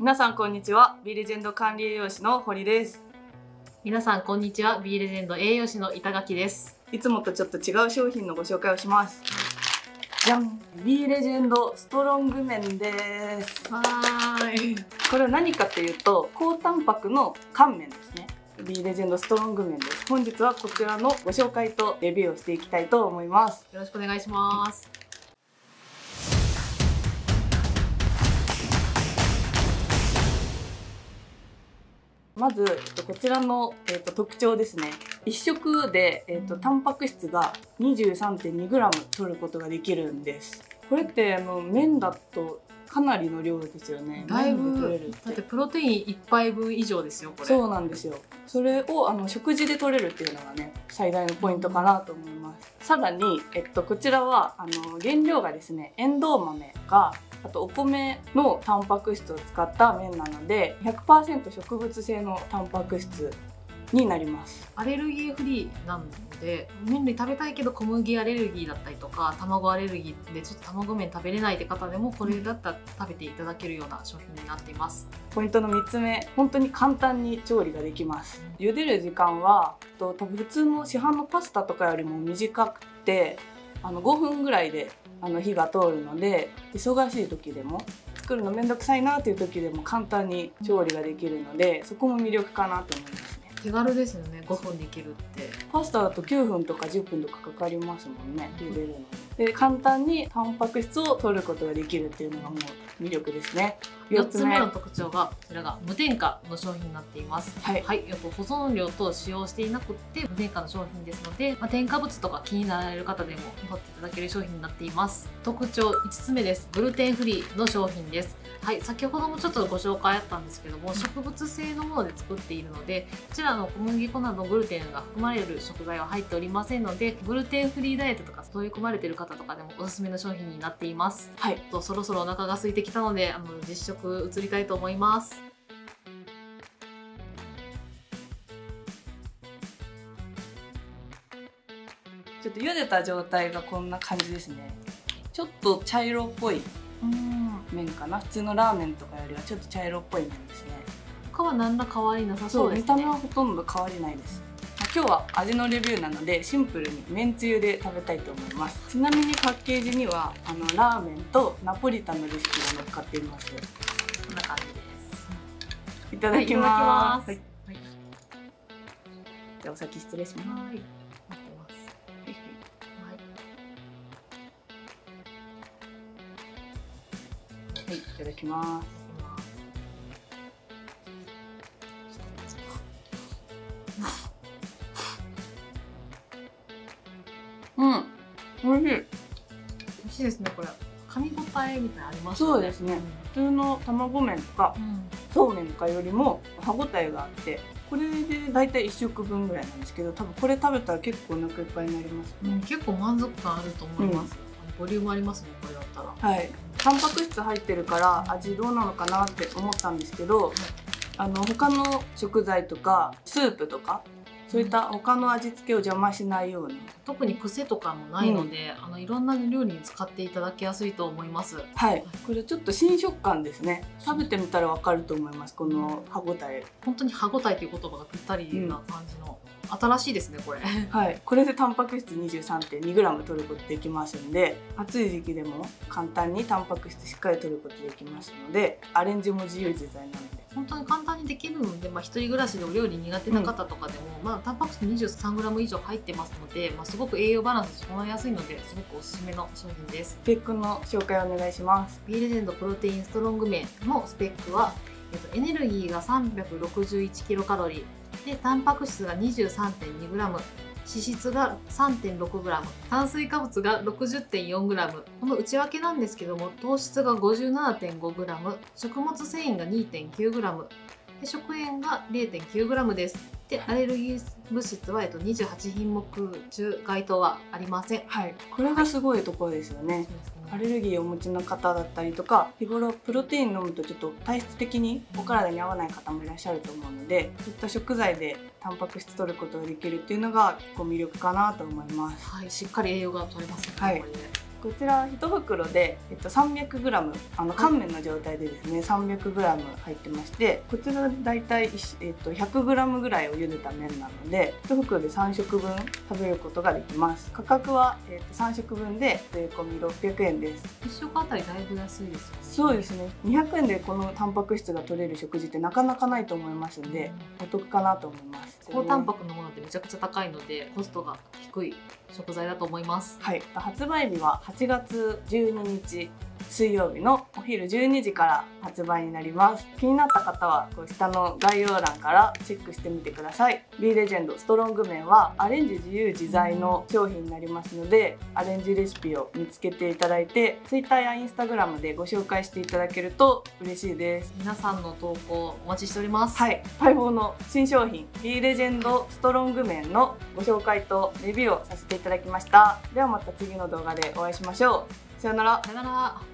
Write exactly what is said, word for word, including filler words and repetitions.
皆さんこんにちは。Bレジェンド管理栄養士の堀です。 皆さんこんにちは。Bレジェンド栄養士の板垣です。 いつもとちょっと違う商品のご紹介をします。じゃん、Bレジェンドストロング麺です。 はーい。 これは何かというと、高タンパクの乾麺ですね。Bレジェンドストロング麺です。本日はこちらのご紹介とレビューをしていきたいと思います。 よろしくお願いします。 まずこちらの、えー、と特徴ですね。いっ食で、えー、とタンパク質が にじゅうさんてんにグラム 取ることができるんです。これってあの麺だとかなりの量ですよね。 だいぶ麺で取れるって。 だってプロテインいっぱいぶん以上ですよこれ。 そうなんですよ。それをあの食事で取れるっていうのがね、最大のポイントかなと思います。さらに、えっと、こちらはあの原料がですね、エンドウ豆があとお米のタンパク質を使った麺なので ひゃくパーセント 植物性のタンパク質になります。 アレルギーフリーなので、麺類食べたいけど小麦アレルギーだったりとか卵アレルギーでちょっと卵麺食べれないって方でもこれだったら食べていただけるような商品になっています。 ポイントのみっつめ、本当に簡単に調理ができます。茹でる時間はと多分普通の市販のパスタとかよりも短くて、あのごふんぐらいであの火が通るので、忙しい時でも作るのめんどくさいなっていう時でも簡単に調理ができるので、そこも魅力かなと思いますね。 手軽ですよね。ごふんできるって。 パスタだときゅうふんとかじゅっぷんとかかかりますもんね、茹でるので。簡単にタンパク質を取ることができるっていうのがもう魅力ですね。 よっつめの特徴がこちらが無添加の商品になっています。 はい、 はい、よく保存料等使用していなくって無添加の商品ですので、まあ、添加物とか気になられる方でも取っていただける商品になっています。特徴いつつめです。グルテンフリーの商品です。はい、先ほどもちょっとご紹介あったんですけども、植物性のもので作っているので、こちらの小麦粉などグルテンが含まれる食材は入っておりませんので、グルテンフリーダイエットとか取り込まれている方とかでもおすすめの商品になっています。はい、とそろそろお腹が空いてきたので、あの実食移りたいと思います。 ちょっと茹でた状態がこんな感じですね。ちょっと茶色っぽい麺かな。普通のラーメンとかよりはちょっと茶色っぽい麺ですね。 他は何ら変わりなさそうですね。 見た目はほとんど変わりないです。今日は味のレビューなのでシンプルにめんつゆで食べたいと思います。ちなみにパッケージにはあのラーメンとナポリタンのレシピが載っかっています。 こんな感じです。 いただきます。はい、 はい、 じゃあお先失礼します。 はい、待ってます。 はい、いただきます。うん、美味しい。美味しいですね。これ噛み応えみたいなありますね。そうですね。普通の卵麺とか、うん、そうめんとかよりも歯ごたえがあって、これでだいたいいっ食分ぐらいなんですけど、多分これ食べたら結構お腹いっぱいになりますね。 うん、結構満足感あると思います。うん、ボリュームありますね。これだったら。 はい。タンパク質入ってるから味どうなのかなって思ったんですけど、あの他の食材とかスープとか。そういった他の味付けを邪魔しないように、 特に癖とかもないので、うん、あのいろんな料理に使っていただきやすいと思います。 はい、これちょっと新食感ですね。食べてみたらわかると思います。この歯ごたえ。 本当に歯ごたえという言葉がぴったりな感じの、うん、新しいですねこれ。 はい、これでタンパク質 にじゅうさんてんにグラム 取ることできますんで、暑い時期でも簡単にタンパク質しっかり取ることできますので、アレンジも自由自在なので。 本当に簡単にできるので、まあ、一人暮らしでお料理苦手な方とかでも、うん、まあ、タンパク質 にじゅうさんグラム 以上入ってますので、まあ、すごく栄養バランス整いやすいのですごくおすすめの商品です。 スペックの紹介お願いします。 B レジェンドプロテインストロング麺のスペックは、えっと、エネルギーが さんびゃくろくじゅういちキロカロリーで、タンパク質が にじゅうさんてんにグラム、脂質が さんてんろくグラム、炭水化物が ろくじゅってんよんグラム。この内訳なんですけども、糖質が ごじゅうななてんごグラム、食物繊維が にてんきゅうグラム、で食塩が れいてんきゅうグラム です。でアレルギー物質は、えっと、にじゅうはちひんもく中該当はありません。 はい、これがすごいところですよね。アレルギーをお持ちの方だったりとか、日頃プロテイン飲むとちょっと体質的にお体に合わない方もいらっしゃると思うので、そういった食材でタンパク質取ることができるっていうのが結構魅力かなと思います。 はい、しっかり栄養が取れますね。 はい、 これでこちらいち袋で、えっと、さんびゃくグラム、あの乾麺の状態でですね さんびゃくグラム 入ってまして、こちらだいたい、えっと、ひゃくグラム ぐらいを茹でた麺なのでいち袋でさん食分食べることができます。価格は、えっと、さん食分で税込みろっぴゃくえんです。 いっ食あたりだいぶ安いですよね。 そうですね、にひゃくえんでこのタンパク質が取れる食事ってなかなかないと思いますんで、お得かなと思います。 高タンパクのものってめちゃくちゃ高いのでコストが低い食材だと思います。 はい、発売日ははちがつじゅうににち水曜日のお昼じゅうにじから発売になります。気になった方はこう下の概要欄からチェックしてみてください。 B レジェンドストロング麺はアレンジ自由自在の商品になりますので、アレンジレシピを見つけていただいて Twitter や Instagram でご紹介していただけると嬉しいです。 皆さんの投稿お待ちしております。 はい、待望の新商品 B レジェンドストロング麺のご紹介とレビューをさせていただきました。ではまた次の動画でお会いしましょう。さよなら。 さよなら。